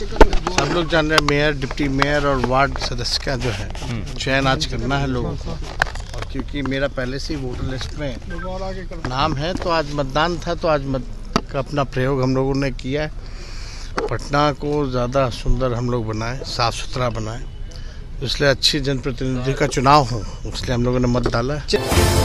सब लोग जान रहे हैं मेयर, डिप्टी मेयर और वार्ड सदस्य का जो है चयन आज करना है लोगों को। और क्योंकि मेरा पहले से ही वोटर लिस्ट में नाम है तो आज मतदान था, तो आज मत का अपना प्रयोग हम लोगों ने किया है। पटना को ज़्यादा सुंदर हम लोग बनाएं, साफ़ सुथरा बनाएं, इसलिए अच्छी जनप्रतिनिधि का चुनाव हो, इसलिए हम लोगों ने मत डाला है।